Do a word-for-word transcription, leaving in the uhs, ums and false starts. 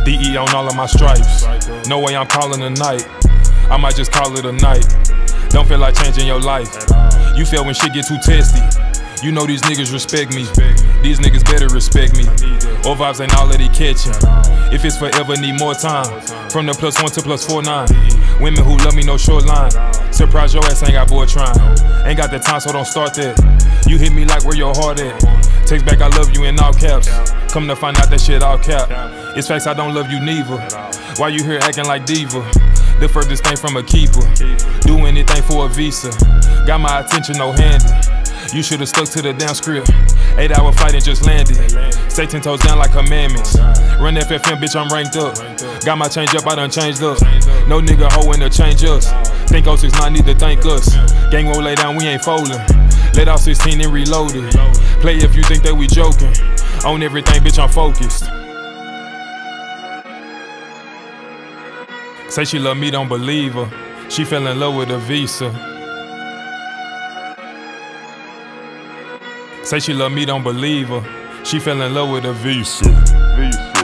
D E on all of my stripes. No way I'm calling a night. I might just call it a night. Don't feel like changing your life. You feel when shit get too testy. You know these niggas respect me. These niggas better respect me. Or vibes ain't all that they catching. If it's forever, need more time. From the plus one to plus four nine. Women who love me, no short line. Surprise your ass, ain't got boy trying. Ain't got the time, so don't start that. You hit me like where your heart at. Text back, I love you in all caps. Come to find out that shit all cap. It's facts, I don't love you neither. Why you here acting like diva? The furthest thing from a keeper. Do anything for a visa. Got my attention, no handy. You should've stuck to the damn script. Eight hour flight and just landed. Stay ten toes down like commandments. Run F F M, bitch, I'm ranked up. Got my change up, I done changed up. No nigga hoeing to change us. Think oh six nine need to thank us. Gang won't lay down, we ain't folding. Let out sixteen and reload it. Play if you think that we joking. On everything, bitch, I'm focused. Say she love me, don't believe her. She fell in love with a visa. Say she love me, don't believe her. She fell in love with a visa. Visa.